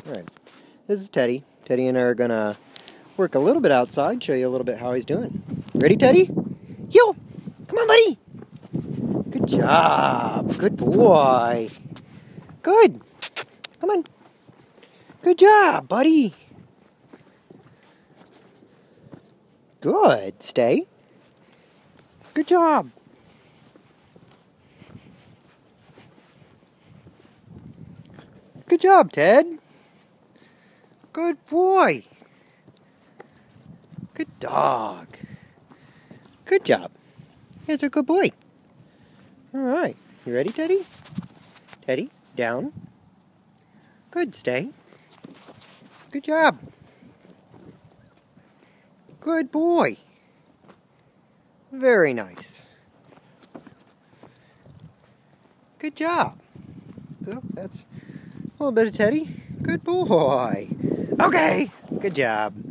Alright, this is Teddy. Teddy and I are gonna work a little bit outside, show you a little bit how he's doing. Ready, Teddy? Yo! Come on, buddy! Good job! Good boy! Good! Come on! Good job, buddy! Good! Stay! Good job! Good job, Ted! Good boy! Good dog! Good job! He's a good boy! Alright, you ready, Teddy? Teddy, down. Good, stay. Good job! Good boy! Very nice. Good job! So, that's a little bit of Teddy. Good boy! Okay! Good job.